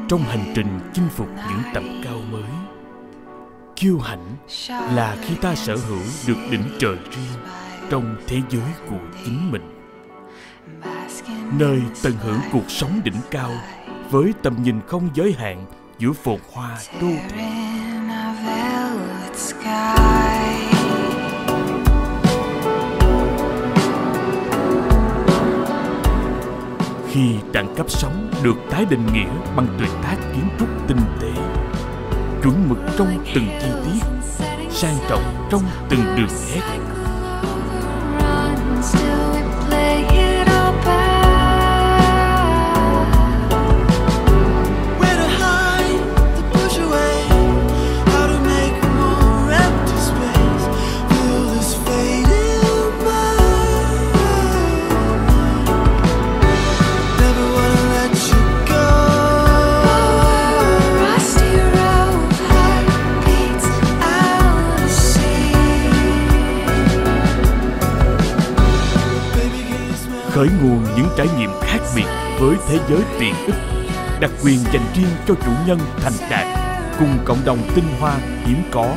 trong hành trình chinh phục những tầm cao mới. Kiêu hãnh là khi ta sở hữu được đỉnh trời riêng trong thế giới của chính mình, nơi tận hưởng cuộc sống đỉnh cao với tầm nhìn không giới hạn giữa phồn hoa đô thị. Khi đẳng cấp sống được tái định nghĩa bằng tuyệt tác kiến trúc tinh tế, chuẩn mực trong từng chi tiết, sang trọng trong từng đường nét. Khởi nguồn những trải nghiệm khác biệt với thế giới tiện ích, đặc quyền dành riêng cho chủ nhân thành đạt cùng cộng đồng tinh hoa hiếm có.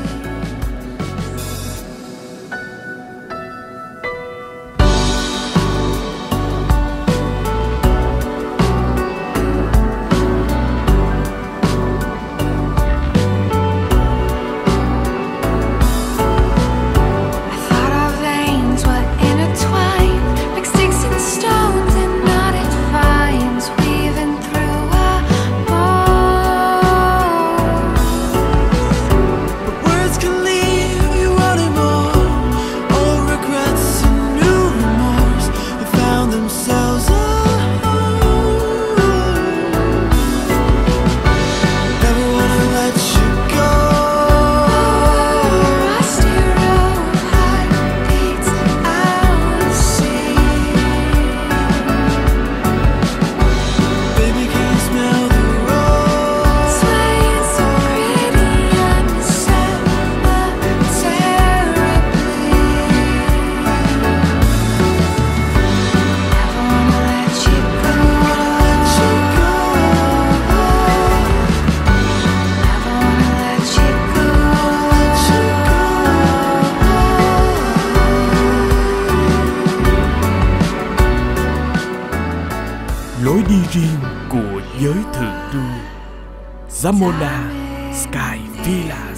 Lối đi riêng của giới thượng lưu. Zamora Sky Villa.